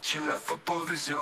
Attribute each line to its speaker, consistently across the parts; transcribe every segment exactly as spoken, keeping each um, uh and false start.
Speaker 1: Şimdi Futbol Vizyon.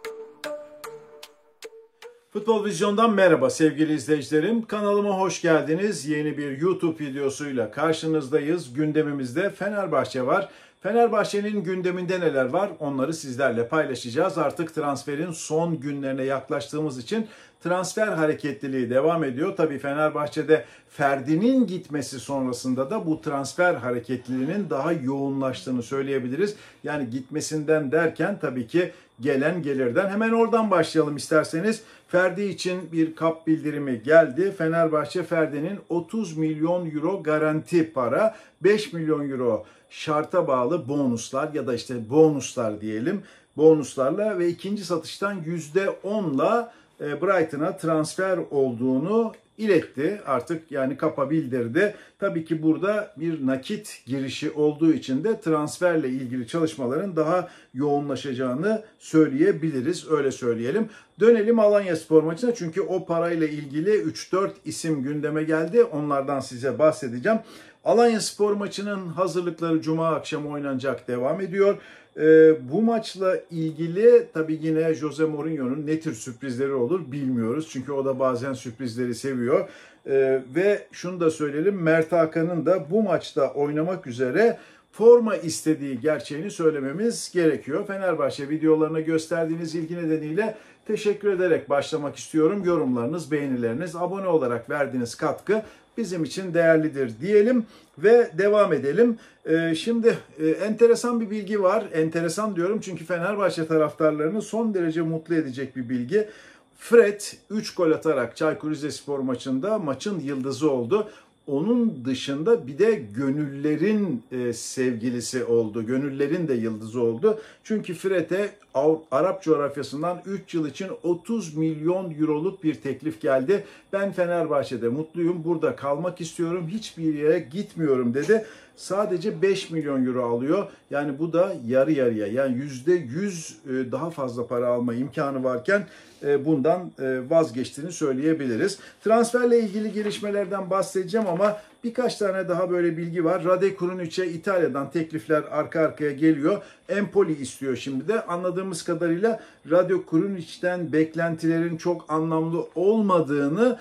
Speaker 2: Futbol Vizyon'dan merhaba sevgili izleyicilerim. Kanalıma hoş geldiniz. Yeni bir YouTube videosuyla karşınızdayız. Gündemimizde Fenerbahçe var. Fenerbahçe'nin gündeminde neler var onları sizlerle paylaşacağız. Artık transferin son günlerine yaklaştığımız için transfer hareketliliği devam ediyor. Tabii Fenerbahçe'de Ferdi'nin gitmesi sonrasında da bu transfer hareketliliğinin daha yoğunlaştığını söyleyebiliriz. Yani gitmesinden derken tabii ki gelen gelirden. Hemen oradan başlayalım isterseniz. Ferdi için bir kap bildirimi geldi. Fenerbahçe Ferdi'nin otuz milyon euro garanti para, beş milyon euro şarta bağlı bonuslar ya da işte bonuslar diyelim. Bonuslarla ve ikinci satıştan yüzde onla Brighton'a transfer olduğunu iletti. Artık yani kapa bildirdi. Tabii ki burada bir nakit girişi olduğu için de transferle ilgili çalışmaların daha yoğunlaşacağını söyleyebiliriz. Öyle söyleyelim. Dönelim Alanyaspor maçına çünkü o parayla ilgili üç dört isim gündeme geldi. Onlardan size bahsedeceğim. Alanyaspor maçının hazırlıkları Cuma akşamı oynanacak, devam ediyor. Ee, bu maçla ilgili tabii yine Jose Mourinho'nun ne tür sürprizleri olur bilmiyoruz. Çünkü o da bazen sürprizleri seviyor. Ee, ve şunu da söyleyelim, Mert Hakan'ın da bu maçta oynamak üzere forma istediği gerçeğini söylememiz gerekiyor. Fenerbahçe videolarına gösterdiğiniz ilgi nedeniyle teşekkür ederek başlamak istiyorum. Yorumlarınız, beğenileriniz, abone olarak verdiğiniz katkı bizim için değerlidir diyelim ve devam edelim. Ee, şimdi e, enteresan bir bilgi var. Enteresan diyorum çünkü Fenerbahçe taraftarlarını son derece mutlu edecek bir bilgi. Fred üç gol atarak Çaykur Rizespor maçında maçın yıldızı oldu. Onun dışında bir de gönüllerin e, sevgilisi oldu. Gönüllerin de yıldızı oldu. Çünkü Fred'e Arap coğrafyasından üç yıl için otuz milyon euroluk bir teklif geldi. Ben Fenerbahçe'de mutluyum. Burada kalmak istiyorum. Hiçbir yere gitmiyorum dedi. Sadece beş milyon euro alıyor. Yani bu da yarı yarıya. Yani yüzde yüz daha fazla para alma imkanı varken bundan vazgeçtiğini söyleyebiliriz. Transferle ilgili gelişmelerden bahsedeceğim ama birkaç tane daha böyle bilgi var. Rade Krunić'e İtalya'dan teklifler arka arkaya geliyor. Empoli istiyor şimdi de. Anladığımız kadarıyla Rade Krunić'ten beklentilerin çok anlamlı olmadığını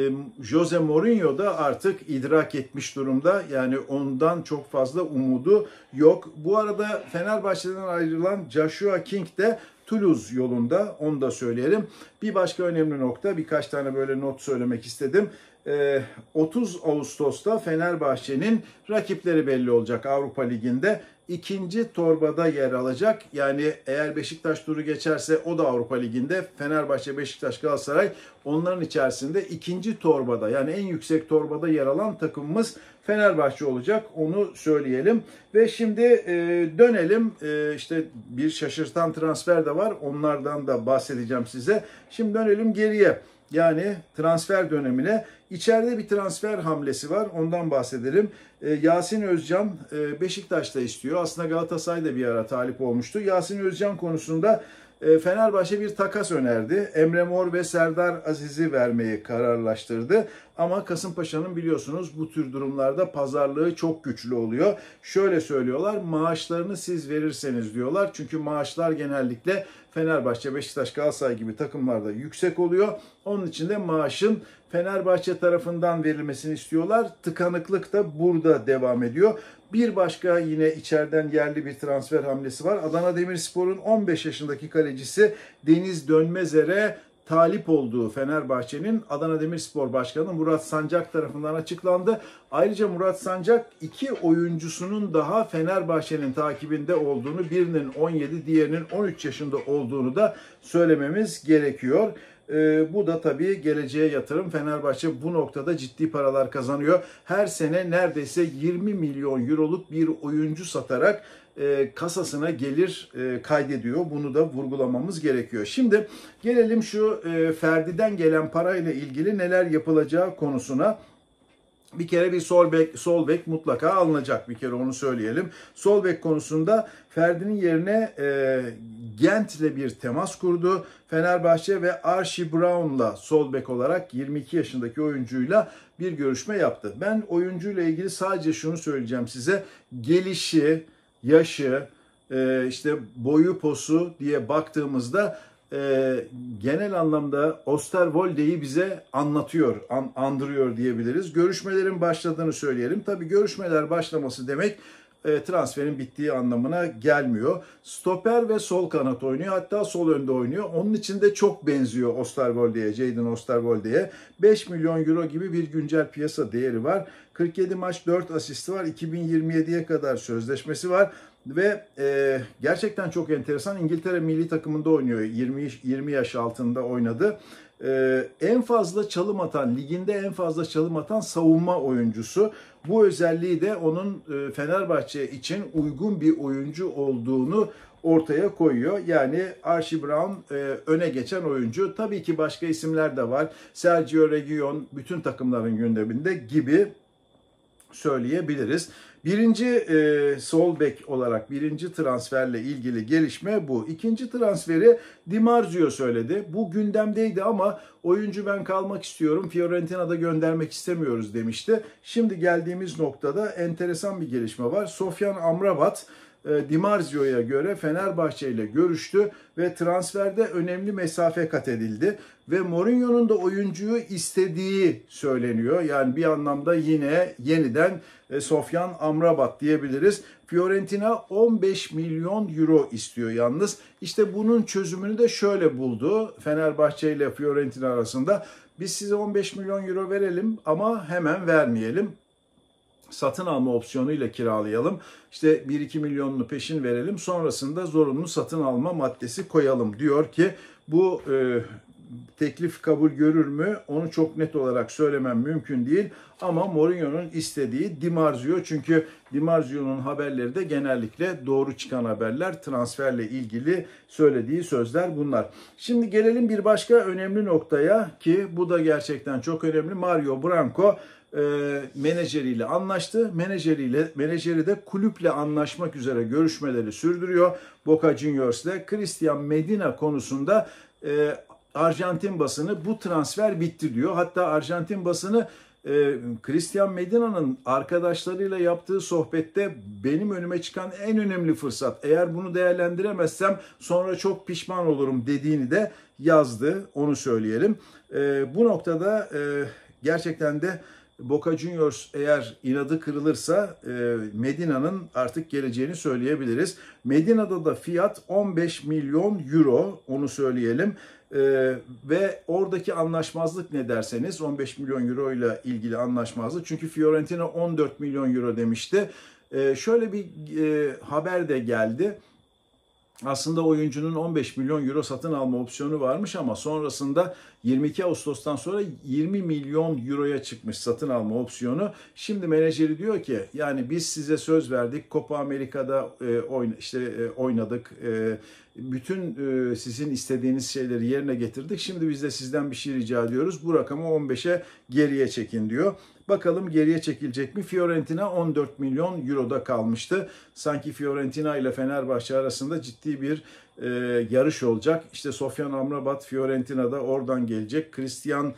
Speaker 2: Jose Mourinho da artık idrak etmiş durumda. Yani ondan çok fazla umudu yok. Bu arada Fenerbahçe'den ayrılan Joshua King de Toulouse yolunda, onu da söyleyelim. Bir başka önemli nokta, birkaç tane böyle not söylemek istedim. otuz Ağustos'ta Fenerbahçe'nin rakipleri belli olacak Avrupa Ligi'nde. İkinci torbada yer alacak. Yani eğer Beşiktaş turu geçerse o da Avrupa Ligi'nde. Fenerbahçe, Beşiktaş, Galatasaray onların içerisinde ikinci torbada, yani en yüksek torbada yer alan takımımız Fenerbahçe olacak. Onu söyleyelim. Ve şimdi e, dönelim. E, işte bir şaşırtan transfer de var. Onlardan da bahsedeceğim size. Şimdi dönelim geriye. Yani transfer dönemine. İçeride bir transfer hamlesi var. Ondan bahsedelim. Ee, Yasin Özcan e, Beşiktaş'ta istiyor. Aslında Galatasaray'da bir ara talip olmuştu. Yasin Özcan konusunda e, Fenerbahçe bir takas önerdi. Emre Mor ve Serdar Aziz'i vermeyi kararlaştırdı. Ama Kasımpaşa'nın biliyorsunuz bu tür durumlarda pazarlığı çok güçlü oluyor. Şöyle söylüyorlar, maaşlarını siz verirseniz diyorlar. Çünkü maaşlar genellikle Fenerbahçe, Beşiktaş, Galatasaray gibi takımlarda yüksek oluyor. Onun için de maaşın Fenerbahçe tarafından verilmesini istiyorlar. Tıkanıklık da burada devam ediyor. Bir başka yine içeriden yerli bir transfer hamlesi var. Adana Demirspor'un on beş yaşındaki kalecisi Deniz Dönmezer'e talip olduğu Fenerbahçe'nin Adana Demirspor Başkanı Murat Sancak tarafından açıklandı. Ayrıca Murat Sancak iki oyuncusunun daha Fenerbahçe'nin takibinde olduğunu, birinin on yedi, diğerinin on üç yaşında olduğunu da söylememiz gerekiyor. Ee, bu da tabii geleceğe yatırım. Fenerbahçe bu noktada ciddi paralar kazanıyor. Her sene neredeyse yirmi milyon euroluk bir oyuncu satarak e, kasasına gelir e, kaydediyor. Bunu da vurgulamamız gerekiyor. Şimdi gelelim şu e, Ferdi'den gelen parayla ilgili neler yapılacağı konusuna. Bir kere bir sol bek, sol bek mutlaka alınacak, bir kere onu söyleyelim. Sol bek konusunda Ferdi'nin yerine e, Gent'le bir temas kurdu. Fenerbahçe ve Archie Brown'la sol bek olarak yirmi iki yaşındaki oyuncuyla bir görüşme yaptı. Ben oyuncuyla ilgili sadece şunu söyleyeceğim size. Gelişi, yaşı, e, işte boyu posu diye baktığımızda e, genel anlamda Osterwolde'yi bize anlatıyor, an, andırıyor diyebiliriz. Görüşmelerin başladığını söyleyelim. Tabii görüşmeler başlaması demek e, transferin bittiği anlamına gelmiyor. Stoper ve sol kanat oynuyor. Hatta sol önde oynuyor. Onun için de çok benziyor Osterwolde'ye, Jadon Osterwolde'ye. beş milyon euro gibi bir güncel piyasa değeri var. kırk yedi maç, dört asisti var. iki bin yirmi yediye kadar sözleşmesi var. Ve e, gerçekten çok enteresan. İngiltere milli takımında oynuyor. yirmi, yirmi yaş altında oynadı. E, en fazla çalım atan, liginde en fazla çalım atan savunma oyuncusu. Bu özelliği de onun e, Fenerbahçe için uygun bir oyuncu olduğunu ortaya koyuyor. Yani Archie Brown e, öne geçen oyuncu. Tabii ki başka isimler de var. Sergio Reguilon bütün takımların gündeminde gibi söyleyebiliriz. Birinci e, sol bek olarak birinci transferle ilgili gelişme bu. İkinci transferi Di Marzio söyledi. Bu gündemdeydi ama oyuncu ben kalmak istiyorum, Fiorentina'da göndermek istemiyoruz demişti. Şimdi geldiğimiz noktada enteresan bir gelişme var. Sofyan Amrabat Di Marzio'ya göre Fenerbahçe ile görüştü ve transferde önemli mesafe kat edildi. Ve Mourinho'nun da oyuncuyu istediği söyleniyor. Yani bir anlamda yine yeniden Sofyan Amrabat diyebiliriz. Fiorentina on beş milyon euro istiyor yalnız. İşte bunun çözümünü de şöyle buldu Fenerbahçe ile Fiorentina arasında. Biz size on beş milyon euro verelim ama hemen vermeyelim. Satın alma opsiyonuyla kiralayalım. İşte bir iki milyonunu peşin verelim. Sonrasında zorunlu satın alma maddesi koyalım diyor ki bu e, teklif kabul görür mü? Onu çok net olarak söylemem mümkün değil. Ama Mourinho'nun istediği Di Marzio. Çünkü Di Marzio'nun haberleri de genellikle doğru çıkan haberler. Transferle ilgili söylediği sözler bunlar. Şimdi gelelim bir başka önemli noktaya ki bu da gerçekten çok önemli. Mario Branco e, menajeriyle anlaştı. Menajeriyle, menajeri de kulüple anlaşmak üzere görüşmeleri sürdürüyor. Boca Juniors'le Christian Medina konusunda e, Arjantin basını bu transfer bitti diyor. Hatta Arjantin basını e, Christian Medina'nın arkadaşlarıyla yaptığı sohbette benim önüme çıkan en önemli fırsat. Eğer bunu değerlendiremezsem sonra çok pişman olurum dediğini de yazdı. Onu söyleyelim. E, bu noktada e, gerçekten de Boca Juniors eğer inadı kırılırsa e, Medina'nın artık geleceğini söyleyebiliriz. Medina'da da fiyat on beş milyon euro, onu söyleyelim. Ee, ve oradaki anlaşmazlık ne derseniz on beş milyon euro ile ilgili anlaşmazlık. Çünkü Fiorentina on dört milyon euro demişti. Ee, şöyle bir e, haber de geldi. Aslında oyuncunun on beş milyon euro satın alma opsiyonu varmış ama sonrasında yirmi iki Ağustos'tan sonra yirmi milyon euroya çıkmış satın alma opsiyonu. Şimdi menajeri diyor ki yani biz size söz verdik. Copa Amerika'da e, oyna, işte e, oynadık. E, bütün e, sizin istediğiniz şeyleri yerine getirdik. Şimdi biz de sizden bir şey rica ediyoruz. Bu rakamı on beşe geriye çekin diyor. Bakalım geriye çekilecek mi? Fiorentina on dört milyon euroda kalmıştı. Sanki Fiorentina ile Fenerbahçe arasında ciddi bir e, yarış olacak. İşte Sofyan Amrabat Fiorentina'da oradan gelecek. Christian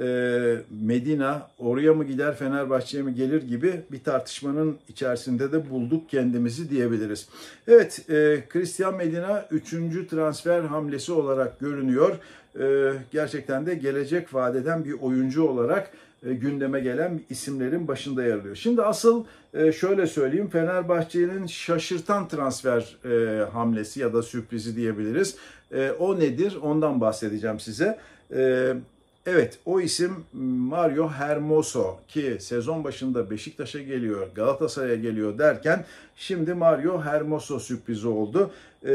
Speaker 2: e, Medina oraya mı gider Fenerbahçe'ye mi gelir gibi bir tartışmanın içerisinde de bulduk kendimizi diyebiliriz. Evet, e, Christian Medina üçüncü transfer hamlesi olarak görünüyor. E, gerçekten de gelecek vadeden bir oyuncu olarak gündeme gelen isimlerin başında yer alıyor. Şimdi asıl şöyle söyleyeyim, Fenerbahçe'nin şaşırtan transfer hamlesi ya da sürprizi diyebiliriz. O nedir? Ondan bahsedeceğim size. Evet, o isim Mario Hermoso ki sezon başında Beşiktaş'a geliyor, Galatasaray'a geliyor derken şimdi Mario Hermoso sürprizi oldu.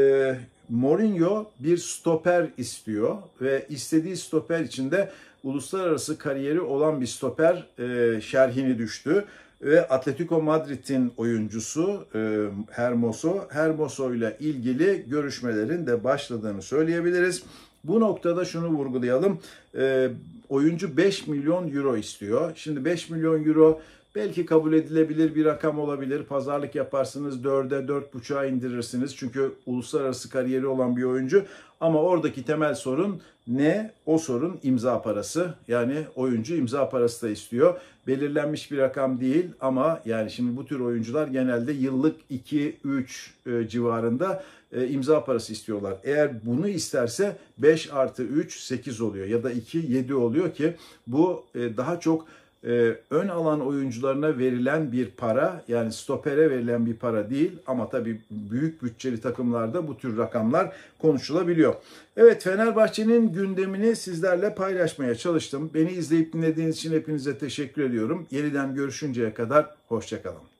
Speaker 2: Mourinho bir stoper istiyor ve istediği stoper içinde uluslararası kariyeri olan bir stoper e, şerhini düştü. Ve Atletico Madrid'in oyuncusu e, Hermoso, Hermoso ile ilgili görüşmelerin de başladığını söyleyebiliriz. Bu noktada şunu vurgulayalım. E, oyuncu beş milyon euro istiyor. Şimdi beş milyon euro belki kabul edilebilir bir rakam olabilir. Pazarlık yaparsınız, dörde dört buçuğa indirirsiniz. Çünkü uluslararası kariyeri olan bir oyuncu. Ama oradaki temel sorun ne? O sorun imza parası. Yani oyuncu imza parası da istiyor. Belirlenmiş bir rakam değil ama yani şimdi bu tür oyuncular genelde yıllık iki üç civarında imza parası istiyorlar. Eğer bunu isterse beş artı üç sekiz oluyor ya da iki yedi oluyor ki bu daha çok ön alan oyuncularına verilen bir para, yani stopere verilen bir para değil ama tabii büyük bütçeli takımlarda bu tür rakamlar konuşulabiliyor. Evet, Fenerbahçe'nin gündemini sizlerle paylaşmaya çalıştım. Beni izleyip dinlediğiniz için hepinize teşekkür ediyorum. Yeniden görüşünceye kadar hoşça kalın.